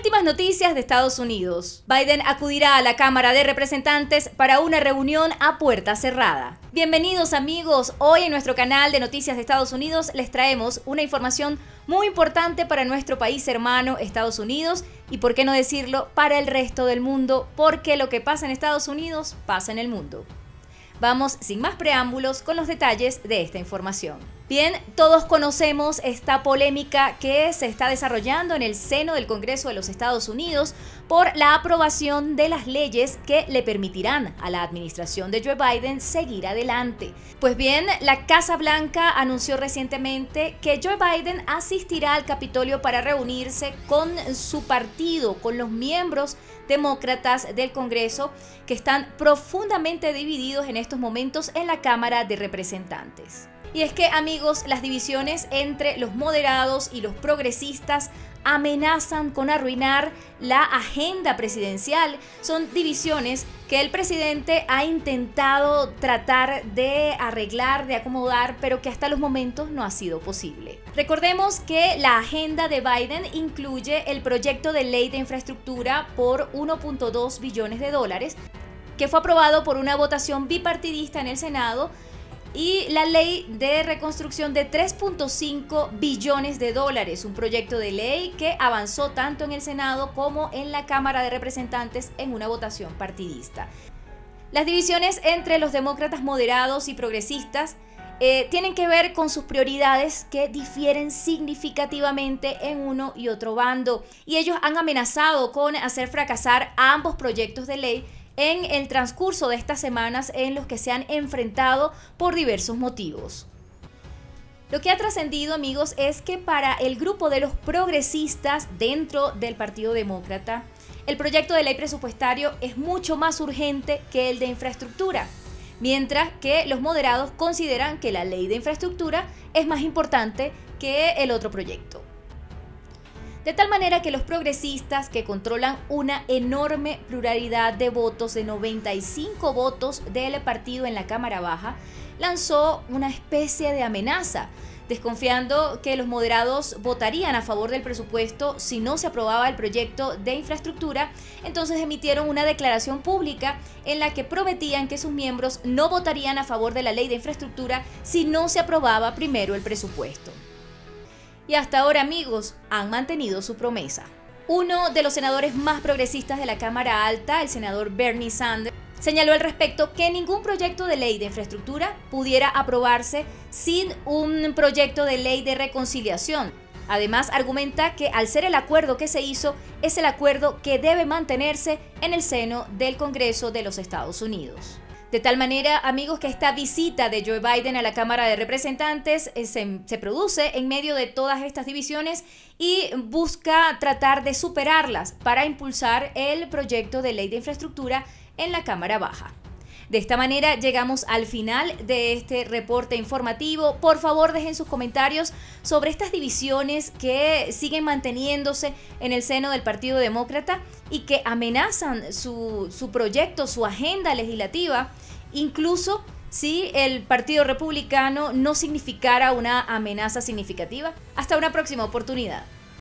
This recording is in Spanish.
Últimas noticias de Estados Unidos. Biden acudirá a la Cámara de Representantes para una reunión a puerta cerrada. Bienvenidos amigos, hoy en nuestro canal de Noticias de Estados Unidos les traemos una información muy importante para nuestro país hermano Estados Unidos y, por qué no decirlo, para el resto del mundo, porque lo que pasa en Estados Unidos pasa en el mundo. Vamos sin más preámbulos con los detalles de esta información. Bien, todos conocemos esta polémica que se está desarrollando en el seno del Congreso de los Estados Unidos por la aprobación de las leyes que le permitirán a la administración de Joe Biden seguir adelante. Pues bien, la Casa Blanca anunció recientemente que Joe Biden asistirá al Capitolio para reunirse con su partido, con los miembros demócratas del Congreso que están profundamente divididos en estos momentos en la Cámara de Representantes. Y es que, amigos, las divisiones entre los moderados y los progresistas amenazan con arruinar la agenda presidencial. Son divisiones que el presidente ha intentado tratar de arreglar, de acomodar, pero que hasta los momentos no ha sido posible. Recordemos que la agenda de Biden incluye el proyecto de ley de infraestructura por 1.2 billones de dólares, que fue aprobado por una votación bipartidista en el Senado, y la ley de reconstrucción de 3.5 billones de dólares, un proyecto de ley que avanzó tanto en el Senado como en la Cámara de Representantes en una votación partidista. Las divisiones entre los demócratas moderados y progresistas tienen que ver con sus prioridades, que difieren significativamente en uno y otro bando, y ellos han amenazado con hacer fracasar a ambos proyectos de ley en el transcurso de estas semanas en los que se han enfrentado por diversos motivos. Lo que ha trascendido, amigos, es que para el grupo de los progresistas dentro del Partido Demócrata, el proyecto de ley presupuestario es mucho más urgente que el de infraestructura, mientras que los moderados consideran que la ley de infraestructura es más importante que el otro proyecto. De tal manera que los progresistas, que controlan una enorme pluralidad de votos, de 95 votos del partido en la Cámara Baja, lanzó una especie de amenaza, desconfiando que los moderados votarían a favor del presupuesto si no se aprobaba el proyecto de infraestructura. Entonces emitieron una declaración pública en la que prometían que sus miembros no votarían a favor de la ley de infraestructura si no se aprobaba primero el presupuesto. Y hasta ahora, amigos, han mantenido su promesa. Uno de los senadores más progresistas de la Cámara Alta, el senador Bernie Sanders, señaló al respecto que ningún proyecto de ley de infraestructura pudiera aprobarse sin un proyecto de ley de reconciliación. Además, argumenta que al ser el acuerdo que se hizo, es el acuerdo que debe mantenerse en el seno del Congreso de los Estados Unidos. De tal manera, amigos, que esta visita de Joe Biden a la Cámara de Representantes se produce en medio de todas estas divisiones y busca tratar de superarlas para impulsar el proyecto de ley de infraestructura en la Cámara Baja. De esta manera llegamos al final de este reporte informativo. Por favor, dejen sus comentarios sobre estas divisiones que siguen manteniéndose en el seno del Partido Demócrata y que amenazan su proyecto, su agenda legislativa, incluso si el Partido Republicano no significara una amenaza significativa. Hasta una próxima oportunidad.